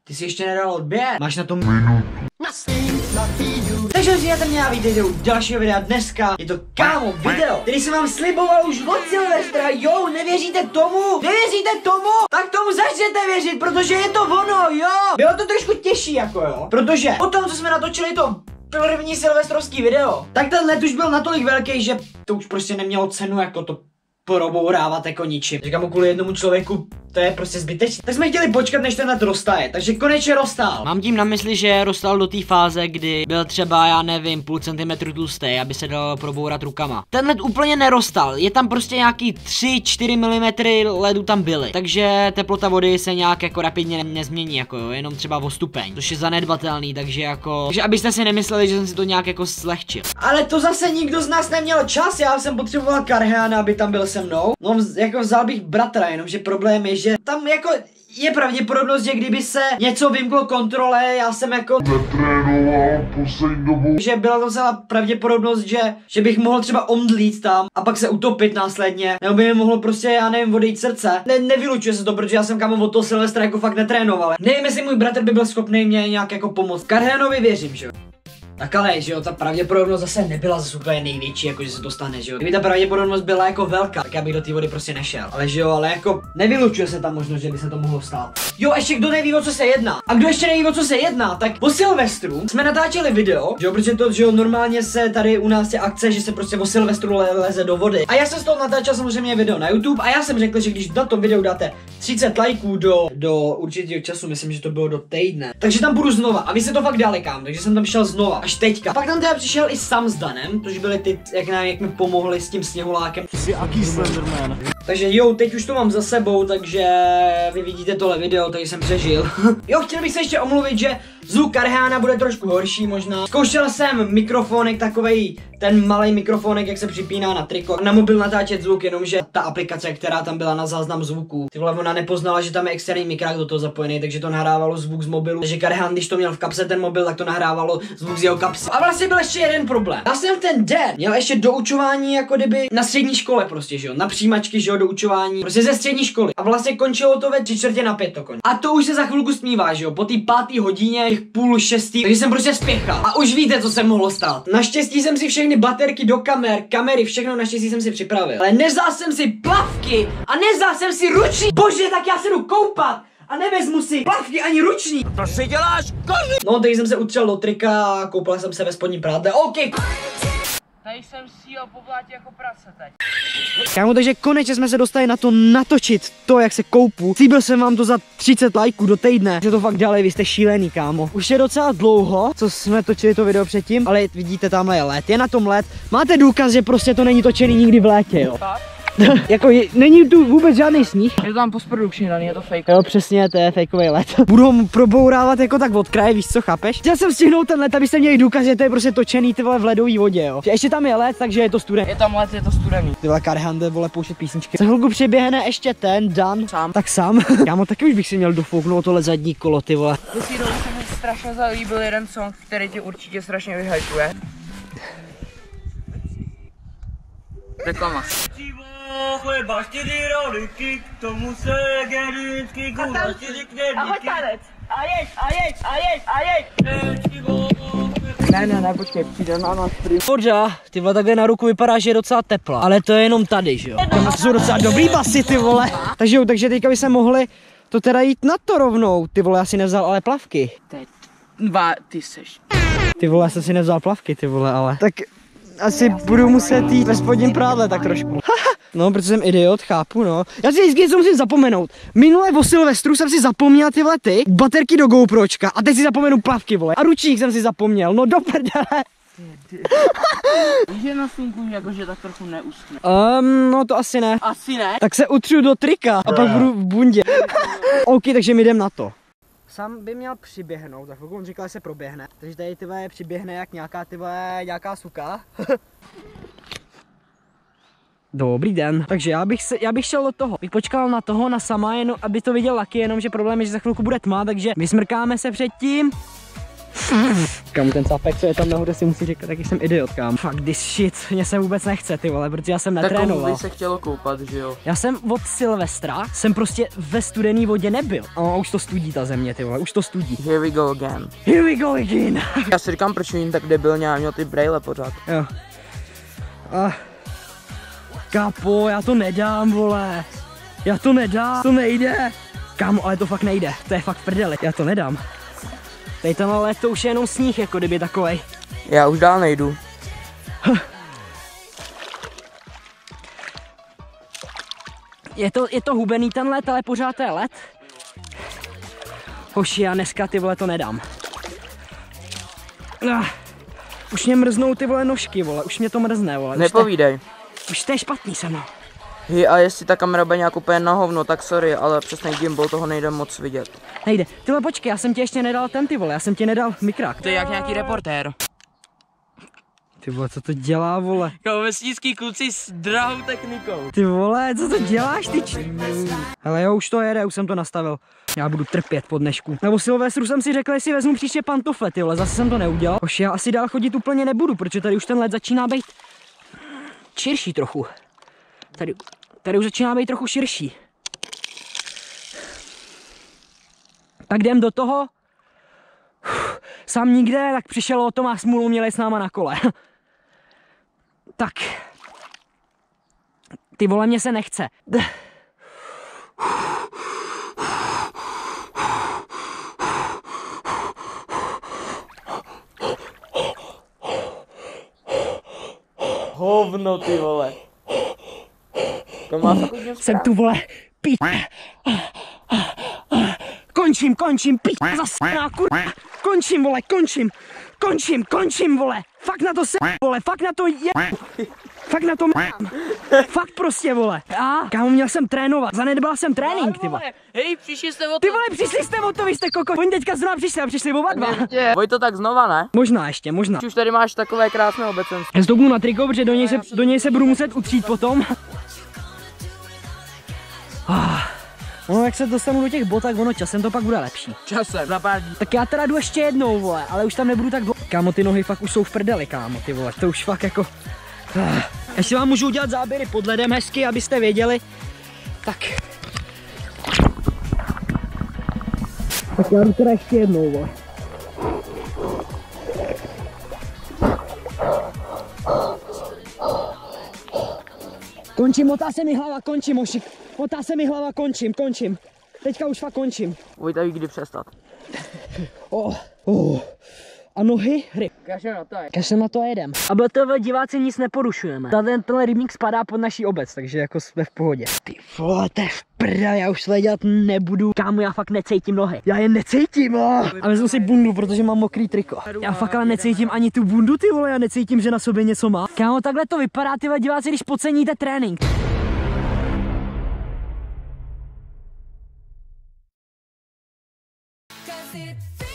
Ty jsi ještě nedal odběr. Máš na tom Takže přijďte mě a vítejte u dalšího videa. Dneska je to kámo video, který jsem vám sliboval už od Silvestra. Jo, nevěříte tomu? Nevěříte tomu? Tak tomu začněte věřit, protože je to ono, jo. Bylo to trošku těžší jako jo. Protože po tom, co jsme natočili to první silvestrovský video, tak ten let už byl natolik velký, že to už prostě nemělo cenu jako to probourávat jako ničím. Říkám, kvůli jednomu člověku to je prostě zbytečné. Tak jsme chtěli počkat, než ten let roztaje, takže konečně roztál. Mám tím na mysli, že roztal do té fáze, kdy byl třeba, já nevím, půl centimetru tlustý, aby se dal probourat rukama. Ten led úplně nerostal, je tam prostě nějaký 3-4 mm ledu tam byly. Takže teplota vody se nějak jako rapidně nezmění, jako jo, jenom třeba o stupeň, což je zanedbatelný, takže jako, takže abyste si nemysleli, že jsem si to nějak jako slehčil. Ale to zase nikdo z nás neměl čas, já jsem potřeboval Karheana, aby tam byl se mnou. No jako vzal bych bratra, jenomže problém je, že tam jako je pravděpodobnost, že kdyby se něco vymklo kontrole, já jsem jako netrénoval poslední dobu, že byla docela pravděpodobnost, že bych mohl třeba omdlít tam a pak se utopit následně, nebo by mi mohlo prostě, já nevím, odejít srdce. Nevylučuje se to, protože já jsem kámo od toho Silvestra jako fakt netrénoval. Nevím, jestli můj bratr by byl schopný mě nějak jako pomoct. Karheanovi věřím, že jo. Tak ale, že jo, ta pravděpodobnost zase nebyla zase úplně největší, jako že se to stane, že jo. Kdyby ta pravděpodobnost byla jako velká, tak já bych do té vody prostě nešel. Ale že jo, ale jako nevylučuje se tam možnost, že by se to mohlo stát. Jo, ještě kdo neví, o co se jedná. A kdo ještě neví, o co se jedná, tak po Silvestru jsme natáčeli video, že jo, protože to, že jo, normálně se tady u nás je akce, že se prostě po Silvestru leze do vody. A já jsem z toho natáčel samozřejmě video na YouTube a já jsem řekl, že když na tom videu dáte 30 lajků do určitého času, myslím, že to bylo do týdne, takže tam budu znova. A vy se to fakt dali kam, takže jsem tam šel znova. Až teďka. Pak tam teda přišel i Sam s Danem, což byli ty, jak mi pomohli s tím sněhulákem. Jsi aký Slenderman. Takže jo, teď už to mám za sebou, takže vy vidíte tohle video, takže jsem přežil. Jo, chtěl bych se ještě omluvit, že zvuk Karheana bude trošku horší možná. Zkoušel jsem mikrofonek, takovej ten malý mikrofonek, jak se připíná na triko. Na mobil natáčet zvuk, jenomže ta aplikace, která tam byla na záznam zvuku, ty vole, ona nepoznala, že tam je externí mikrák do toho zapojený, takže to nahrávalo zvuk z mobilu. Takže Karhean, když to měl v kapse ten mobil, tak to nahrávalo zvuk z jeho kapsy. A vlastně byl ještě jeden problém. Já jsem ten den měl ještě doučování jako kdyby na střední škole prostě, že jo, na přijímačky, že jo, doučování, prostě ze střední školy. A vlastně končilo to ve 3:45 to končilo. A to už se za chvilku smívá, že jo, po té 5. hodině, 5:30, takže jsem prostě spěchal. A už víte, co se mohlo stát. Naštěstí jsem si všechny baterky do kamery, všechno naštěstí jsem si připravil. Ale nevzal jsem si plavky a nevzal jsem si ruční. Bože, tak já se jdu koupat. A nevezmu si plavky ani ruční. To si děláš, koži! No, teď jsem se utřel do trika a koupal jsem se ve spodním prádle. OK. Tady jsem síl po blátě jako prase teď. Kámo, takže konečně jsme se dostali na to natočit to, jak se koupu. Slíbil jsem vám to za 30 lajků do týdne. Že to fakt dělali, vy jste šílený, kámo. Už je docela dlouho, co jsme točili to video předtím, ale vidíte, tamhle je led. Je na tom led. Máte důkaz, že prostě to není točený nikdy v létě, jo. Jako není tu vůbec žádný sníh. Je to tam postprodukční daný, je to fake. Jo, přesně, to je fakeový led. Budu ho probourávat jako tak od kraje, víš co, chápeš? Chtěl jsem stihnout ten led, abyste měli důkaz, že to je prostě točený ty vole v ledové vodě, jo. Že ještě tam je led, takže je to studený. Je tam led, je to studený. Ty vole Karhean jde vole pouštět písničky. Za chvilku přiběhne ještě ten Dan. Sám. Tak sám. Kámo, taky už bych si měl dofouknout tohle zadní kolo, ty vole. Ty dobu se mi strašně zalíbil jeden song, který ti určitě strašně vyhypuje. Reklama. Chleba, 4 rolíky, k tomu se geričky, gula, 4 knedlíky. Ahoj tanec, a jeď. Ne, počkej, přijde na nás prý. Pořád, ty vole, takhle na ruku vypadá, že je docela tepla, ale to je jenom tady, že jo. Tam jsou docela dobrý basy, ty vole. Takže jo, takže teďka by se mohli to teda jít na to rovnou. Ty vole, já si nevzal ale plavky. Ty seš. Ty vole, já jsem si nevzal plavky, ty vole, ale. Tak asi budu muset jít ve spodním prádle tak trošku. No, protože jsem idiot, chápu, no. Já si vždycky něco musím zapomenout. Minule o Silvestru jsem si zapomněl tyhle baterky do GoPročka a teď si zapomenu plavky, vole. A ručník jsem si zapomněl, no do prdele. Víš, že na slunku jakože tak trochu neuschne. No to asi ne. Asi ne? Tak se utřu do trika a pak budu v bundě. OK, takže my jdem na to. Sam by měl přiběhnout, za chvilku on říkal, že se proběhne. Takže tady tyhle přiběhne jak nějaká suka. Dobrý den. Takže já bych šel do toho. Bych počkal na toho, na Sama, jenom aby to viděl Lucky, jenomže problém je, že za chvilku bude tma, takže vysmrkáme se předtím. Kámo, ten cápek, co je tam nahoře, si musí říkat, taky jsem idiot, kámo. Fuck this shit, mě se vůbec nechce, ty vole, protože já jsem netrénoval. Tak by se chtělo koupat, že jo? Já jsem od Silvestra, jsem prostě ve studený vodě nebyl. A už to studí ta země, ty vole, už to studí. Here we go again. Here we go again. Já si říkám, proč jim tak debilně měl ty brejle pořád. Jo. Kápo, já to nedám, vole. Já to nedám, to nejde. Kámo, ale to fakt nejde, to je fakt prdeli, já to nedám. Tady tenhle let to už je jenom sníh, jako kdyby takovej. Já už dál nejdu. Je to hubený ten let, ale pořád to je let. Hoši, já dneska ty vole to nedám. Už mě mrznou ty vole nožky, vole, už mě to mrzne, vole. Nepovídej. Už to je špatný se mnou. Hej, a jestli ta kamera bude nějak úplně na hovno, tak sorry, ale přes ten gimbal toho nejde moc vidět. Nejde. Tyhle počkej, já jsem ti ještě nedal ten, ty vole, já jsem ti nedal mikrák. To je jak nějaký reportér. Ty vole, co to dělá, vole? Jako vesnický kluci s drahou technikou. Ty vole, co to děláš, ty Hele jo, už to jede, už jsem to nastavil. Já budu trpět po dnešku. Nebo Silvestru jsem si řekl, jestli vezmu příště pantofle, ty vole, zase jsem to neudělal. Hoši, já asi dál chodit úplně nebudu, protože tady už ten let začíná být širší trochu. Tady už začíná být trochu širší. Tak jdem do toho. Sám nikde, tak přišel o Tomás smůlu, měli s náma na kole. Tak. Ty vole, mě se nechce. Hovno, ty vole. Jsem tu, vole, pít. Končím, pít, zasná, kurva. Končím, vole, končím, vole. Fakt na to se, vole, fakt na to je. Fakt na to mám. Fakt prostě, vole. Kámo, měl jsem trénovat, zanedbal jsem trénink, ty vole. Hej, přišli jste o to. Ty vole, přišli jste o to, vy jste koko. Oni teďka zrovna přišli oba dva. Pojď to tak znova, ne? Možná ještě, možná. Už tady máš takové krásné obecenství. Já stoupnu na triko, protože do něj se budu muset utřít potom. No, jak se dostanu do těch bot, tak ono časem to pak bude lepší. Časem, za pár dní. Tak já teda jdu ještě jednou, vole, ale už tam nebudu tak dlouho. Kámo, ty nohy fakt už jsou v prdeli, kámo, ty vole, to už fakt jako... Ještě vám můžu udělat záběry pod ledem hezky, abyste věděli. Tak já jdu teda ještě jednou, vole. Končím, motá se mi hlava, končím, mošik. Motá se mi hlava, končím. Teďka už fakt končím. Vojta, kdy přestat. A nohy, hry. Kašlem na to jedem. A BTV diváci nic neporušujeme. Tenhle rybník spadá pod naší obec, takže jako jsme v pohodě. Ty vole, to je v prdel, já už tohle dělat nebudu. Kámo, já fakt necítím nohy. Já je necítím, A vezmu si bundu, protože mám mokrý triko. Já fakt ale necítím ani tu bundu, ty vole, já necítím, že na sobě něco má. Kámo, takhle to vypadá, ty diváci, když podceníte trénink. Cause it's